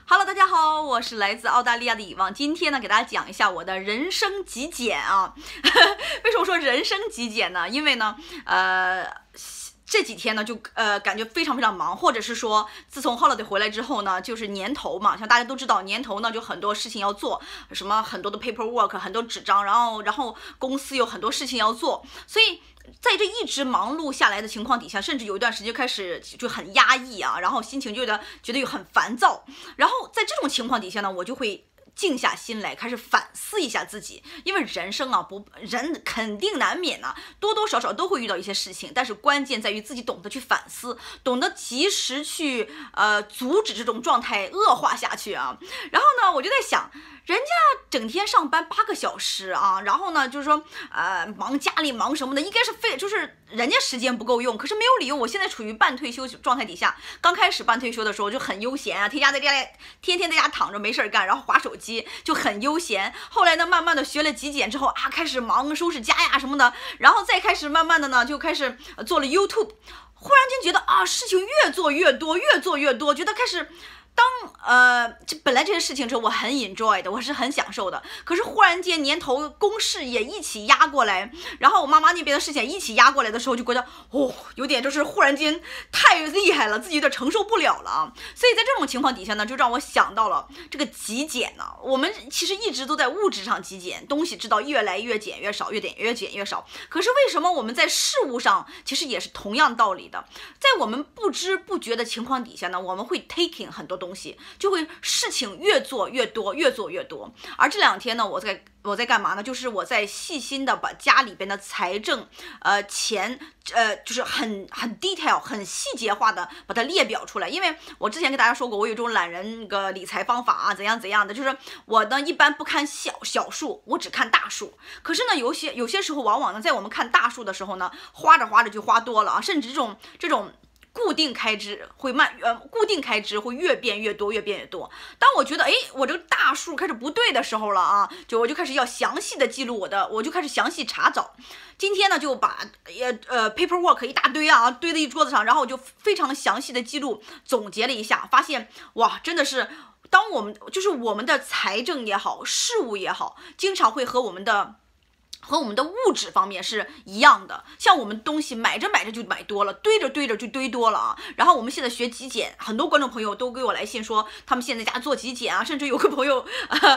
Hello， 大家好，我是来自澳大利亚的以望。今天呢，给大家讲一下我的人生极简啊。为什么说人生极简呢？因为呢，这几天呢，就感觉非常忙，或者是说，自从 holiday 回来之后呢，就是年头嘛，像大家都知道，年头呢就很多事情要做，什么很多的 paperwork， 很多纸张，然后公司有很多事情要做，所以在这一直忙碌下来的情况底下，甚至有一段时间开始就很压抑啊，然后心情觉得很烦躁，然后在这种情况底下呢，我就会静下心来，开始反思一下自己，因为人生啊，人肯定难免呢，多多少少都会遇到一些事情，但是关键在于自己懂得去反思，懂得及时去阻止这种状态恶化下去啊。然后呢，我就在想，人家整天上班8个小时啊，然后呢，就是说忙家里忙什么的，应该是就是人家时间不够用，可是没有理由。我现在处于半退休状态底下，刚开始半退休的时候就很悠闲啊，天天在家躺着没事干，然后滑手机就很悠闲。后来呢，慢慢的学了极简之后啊，开始忙收拾家呀什么的，然后再开始慢慢的呢，就开始做了 YouTube。忽然间觉得啊，事情越做越多，觉得开始。本来这些事情是我很 enjoy 的，我是很享受的。可是忽然间年头公事也一起压过来，然后我妈妈那边的事情一起压过来的时候，就觉得有点就是忽然间太厉害了，自己有点承受不了了啊。所以在这种情况底下呢，就让我想到了这个极简呢。我们其实一直都在物质上极简，东西知道越来越减越少，越减越少。可是为什么我们在事物上其实也是同样道理的？在我们不知不觉的情况底下呢，我们会 taking 很多东西，就会事情越做越多。而这2天呢，我在干嘛呢？就是我在细心的把家里边的财政钱就是很 detail 很细节化的把它列表出来。因为我之前跟大家说过，我有一种懒人个理财方法啊，怎样的，就是我呢一般不看小数，我只看大数。可是呢，有些时候往往呢，在我们看大数的时候呢，花着就花多了啊，甚至这种固定开支会越变越多。当我觉得我这个大数开始不对的时候了啊，我就开始要详细的记录我就开始详细查找。今天呢，就把paperwork 一大堆啊堆在一桌子上，然后我就非常详细的记录总结了一下，发现哇，真的是当我们的财政也好，事务也好，经常会和我们的物质方面是一样的，像我们东西买着就买多了，堆着就堆多了啊。然后我们现在学极简，很多观众朋友都给我来信说，他们现在家做极简啊，甚至有个朋友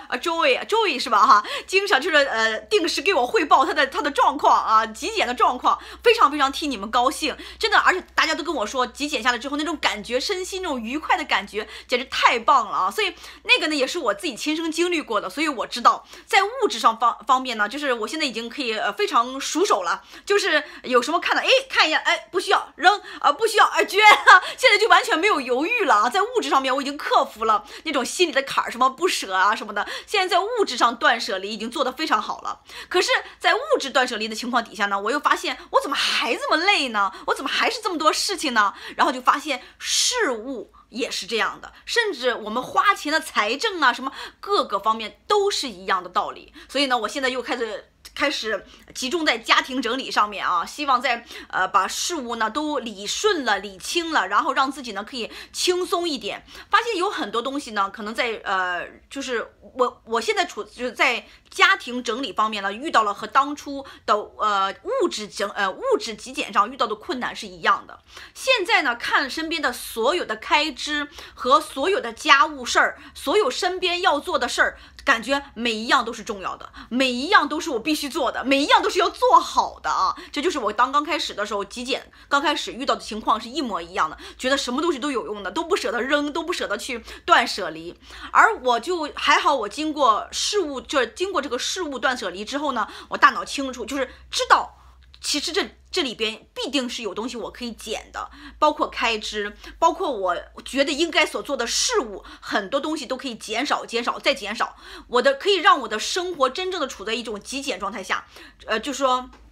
Joey 是吧哈，经常就是定时给我汇报他的状况啊，极简的状况，非常替你们高兴，真的。而且大家都跟我说，极简下来之后那种感觉，身心那种愉快的感觉，简直太棒了啊！所以那个呢，也是我自己亲身经历过的，所以我知道在物质上方面呢，就是我现在已经可以非常熟手了，就是有什么看一眼，不需要扔不需要捐啊，现在就完全没有犹豫了啊。在物质上面我已经克服了那种心里的坎儿，什么不舍啊什么的，现在在物质上断舍离已经做得非常好了。可是在物质断舍离的情况底下呢，我又发现我怎么还这么累呢？我怎么还是这么多事情呢？然后就发现事物也是这样的，甚至我们花钱的财政啊，什么各个方面都是一样的道理。所以呢，我现在又开始集中在家庭整理上面啊，希望在把事物呢都理顺了、理清了，然后让自己呢可以轻松一点。发现有很多东西呢，可能在就是我现在就是在家庭整理方面呢，遇到了和当初的物质极简上遇到的困难是一样的。现在呢，看身边的所有的开支和所有的家务事儿，所有身边要做的事儿，感觉每一样都是重要的，每一样都是我必须做的，每一样都是要做好的啊！这就是我刚开始的时候极简刚开始遇到的情况是一模一样的，觉得什么东西都有用的，都不舍得扔，都不舍得去断舍离。而我就还好，我经过这个事物断舍离之后呢，我大脑清楚，就是知道其实这里边必定是有东西我可以减的，包括开支，包括我觉得应该所做的事物，很多东西都可以减少再减少，可以让我的生活真正的处在一种极简状态下，就说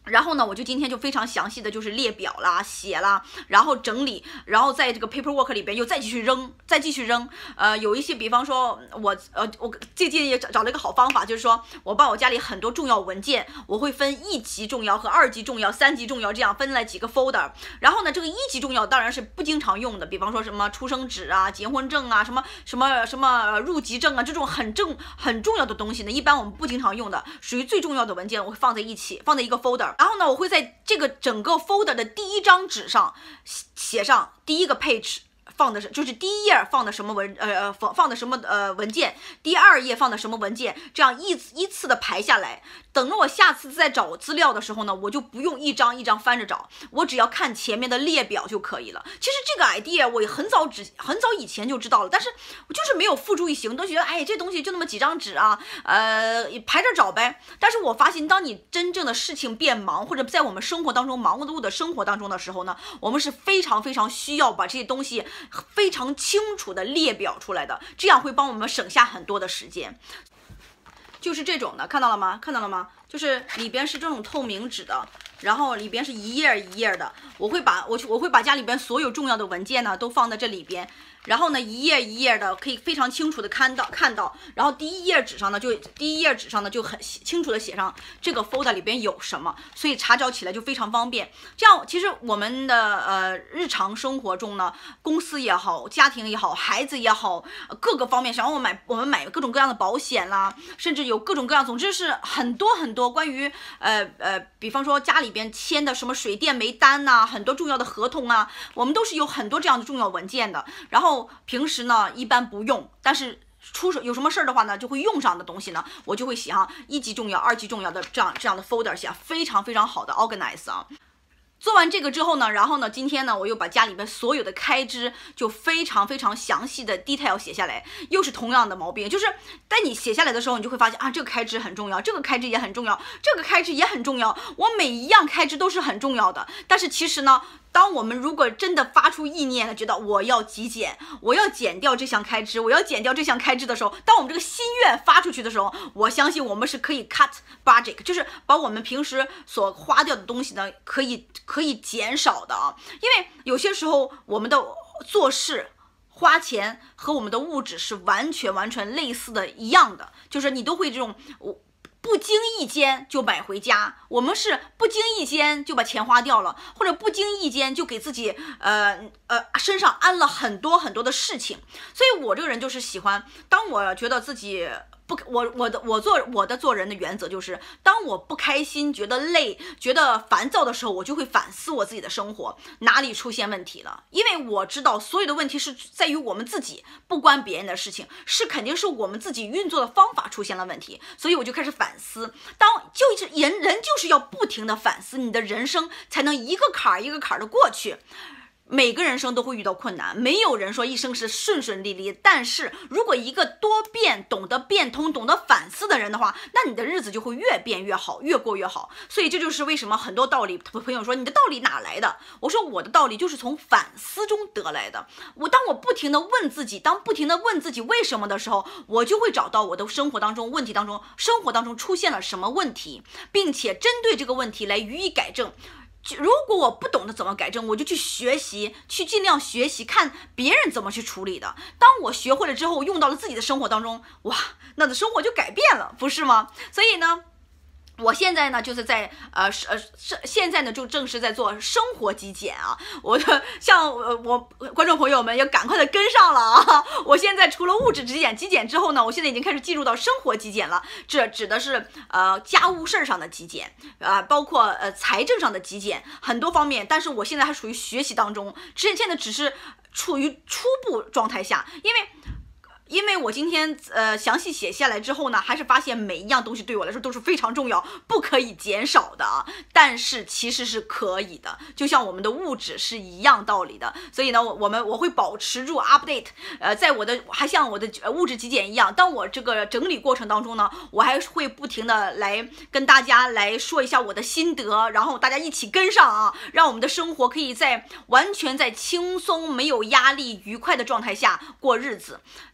然后呢，我就今天就非常详细的就是列表啦、写啦，然后整理，然后在这个 paperwork 里边又再继续扔，有一些，比方说我最近也找了一个好方法，就是说我把我家里很多重要文件，我会分1级重要和2级重要、3级重要这样分了几个 folder。然后呢，这个1级重要当然是不经常用的，比方说什么出生纸啊、结婚证啊、什么入籍证啊，这种很重要的东西呢，一般我们不经常用的，属于最重要的文件，我会放在一起，放在一个 folder。然后呢，我会在这个整个 folder 的第1张纸上写上第1个 page 放的是，就是第1页放的什么放的什么文件，第2页放的什么文件，这样依次的排下来。等着我下次再找资料的时候呢，我就不用一张一张翻着找，我只要看前面的列表就可以了。其实这个 idea 我也很早以前就知道了，但是我就是没有付诸于行，都觉得哎，这东西就那么几张纸啊，排着找呗。但是我发现，当你真正的事情变忙，或者在我们生活当中忙碌的生活当中的时候呢，我们是非常非常需要把这些东西非常清楚的列表出来的，这样会帮我们省下很多的时间。就是这种的，看到了吗？就是里边是这种透明纸的，然后里边是一页一页的。我会把家里边所有重要的文件呢都放在这里边，然后呢一页一页的可以非常清楚的看到，然后第一页纸上呢就很清楚的写上这个 folder 里边有什么，所以查找起来就非常方便。这样其实我们的日常生活中呢，公司也好，家庭也好，孩子也好，各个方面，想让我们买各种各样的保险啦，甚至有各种各样，总之是很多关于比方说家里边签的什么水电煤单呐，很多重要的合同啊，我们都是有很多这样的重要文件的。然后平时呢一般不用，但是有什么事儿的话呢，就会用上的东西呢，我就会写上1级重要、2级重要的这样的 folder， 写非常非常好的 organize 啊。做完这个之后呢，然后呢，今天呢，我又把家里边所有的开支就非常非常详细的 detail 写下来，又是同样的毛病，就是在你写下来的时候，你就会发现啊，这个开支很重要，这个开支也很重要，这个开支也很重要，我每一样开支都是很重要的。但是其实呢，当我们如果真的发出意念了，觉得我要极简，我要减掉这项开支，我要减掉这项开支的时候，当我们这个心愿发出去的时候，我相信我们是可以 cut budget， 就是把我们平时所花掉的东西呢，可以减少的啊。因为有些时候我们的做事花钱和我们的物质是完全类似的一样的，就是你都会这种不经意间就买回家，我们是不经意间就把钱花掉了，或者不经意间就给自己身上安了很多的事情。所以我这个人就是喜欢，当我觉得自己我的做人的原则就是，当我不开心、觉得累、觉得烦躁的时候，我就会反思我自己的生活哪里出现问题了。因为我知道所有的问题是在于我们自己，不关别人的事情，肯定是我们自己运作的方法出现了问题。所以我就开始反思。人就是要不停的反思，你的人生才能一个坎儿一个坎儿的过去。每个人生都会遇到困难，没有人说一生是顺利利。但是如果一个多变、懂得变通、懂得反思的人的话，那你的日子就会越变越好，越过越好。所以这就是为什么很多道理，朋友说你的道理哪来的？我说我的道理就是从反思中得来的。当我不停的问自己，为什么的时候，我就会找到我的生活当中出现了什么问题，并且针对这个问题来予以改正。如果我不懂得怎么改正，我就去学习，去尽量学习，看别人怎么去处理的。当我学会了之后，用到了自己的生活当中，哇，那的生活就改变了，不是吗？所以呢，我现在呢就是在现在呢就正是在做生活极简啊！我观众朋友们要赶快的跟上了啊！我现在除了物质极简之后呢，我现在已经开始进入到生活极简了。这指的是家务事上的极简，包括财政上的极简，很多方面。但是我现在还处于学习当中，现在只是处于初步状态下，因为我今天详细写下来之后呢，还是发现每一样东西对我来说都是非常重要，不可以减少的啊。但是其实是可以的，就像我们的物质是一样道理的。所以呢，我会保持住 update，还像我的物质极简一样。当我这个整理过程当中呢，我还会不停的来跟大家来说一下我的心得，然后大家一起跟上啊，让我们的生活可以完全在轻松、没有压力、愉快的状态下过日子。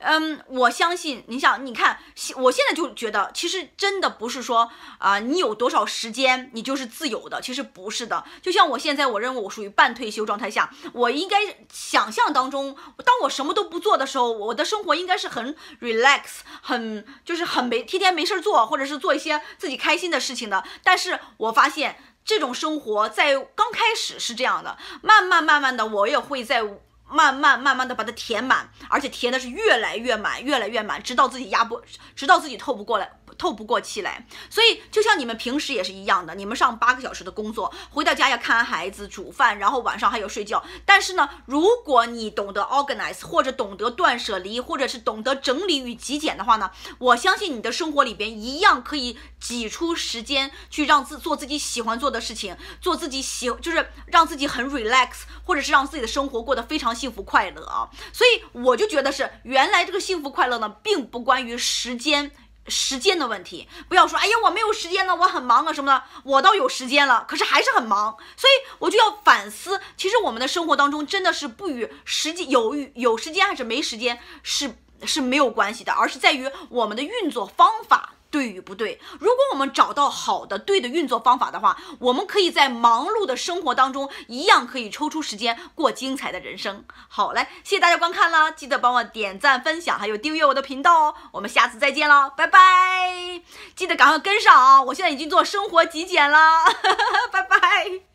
我相信，你想，你看，我现在就觉得，其实真的不是说你有多少时间，你就是自由的，其实不是的。就像我现在，我认为我属于半退休状态下，我应该想象当中，当我什么都不做的时候，我的生活应该是很 relax， 就是很天天没事做，或者是做一些自己开心的事情的。但是我发现这种生活在刚开始是这样的，慢慢的，我也会在慢慢的把它填满，而且填的是越来越满，直到自己透不过气来。所以就像你们平时也是一样的，你们上8个小时的工作，回到家要看孩子、煮饭，然后晚上还有睡觉。但是呢，如果你懂得 organize， 或者懂得断舍离，或者是懂得整理与极简的话呢，我相信你的生活里边一样可以挤出时间去做自己喜欢做的事情，做自己就是让自己很 relax， 或者是让自己的生活过得非常幸福快乐啊。所以我就觉得是原来这个幸福快乐呢，并不关于时间的问题。不要说哎呀我没有时间了，我很忙啊什么的，我倒有时间了，可是还是很忙。所以我就要反思，其实我们的生活当中真的是不与时间有时间还是没时间是没有关系的，而是在于我们的运作方法对与不对。如果我们找到好的对的运作方法的话，我们可以在忙碌的生活当中一样可以抽出时间过精彩的人生。好嘞，谢谢大家观看了，记得帮我点赞分享还有订阅我的频道哦，我们下次再见了，拜拜。记得赶快跟上啊，我现在已经做生活极简了拜拜。